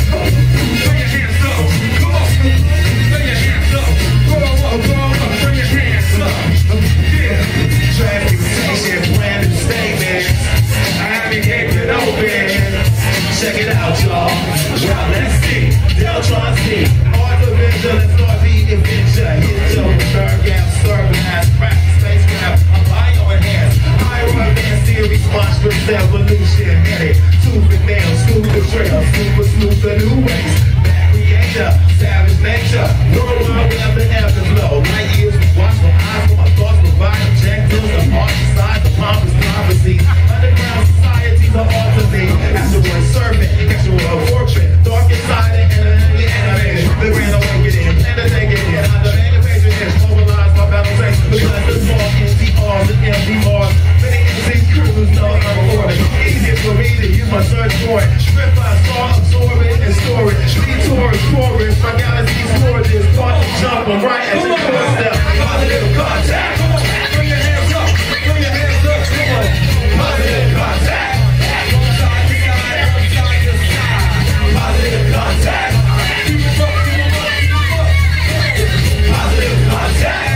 Check it out, y'all. Well, let's see. Deltron C. Artificial and Norby adventure. Hit your third gap, service, practice, spacecraft. I'm bio-enhanced. High-run series, monstrous evolution. Headed tooth and nail, smooth the trail. Super smooth the new ways. Back creator, savage nature. World wide web, the ebb and flow. Light years, watch my eyes, for my thoughts provide objectives. The heart decides the pompous prophecy. Underground societies are all to me. Afterward servant, actual portrait. Dark inside and animated. The grand awakening, and the naked in. Under any patronage, mobilize my battle face. Because the small empty arms and empty bars. Many MC crews know I'm recording. Easier for me to use my search for it. Strip I saw, absorb it, and store it. Detours, chorus, my galaxy's gorgeous. Caught the jump, I'm right at the doorstep. Positive contact. Bring your hands up, bring your hands up, come on. Positive contact. Positive contact. Positive contact.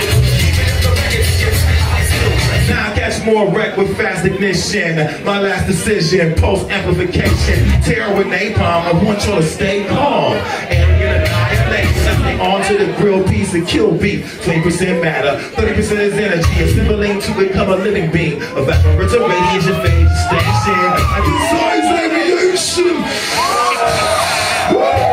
Now I catch more wreck with fast ignition. My last decision, post amplification. Terror with napalm, I want y'all to stay calm. Alien annihilation. On to the grilled piece and kill beef. 20% matter, 30% is energy. Assimilating to become a living being. Evaporates a radiation phase station. I can size radiation. Woo!